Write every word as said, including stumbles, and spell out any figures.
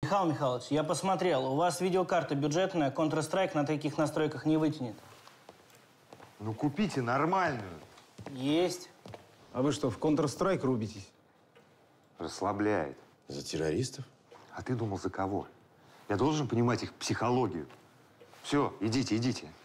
Михаил Михайлович, я посмотрел. У вас видеокарта бюджетная, Counter-Strike на таких настройках не вытянет. Ну, купите нормальную. Есть. А вы что, в Counter-Strike рубитесь? Расслабляет. За террористов? А ты думал, за кого? Я должен понимать их психологию. Все, идите, идите.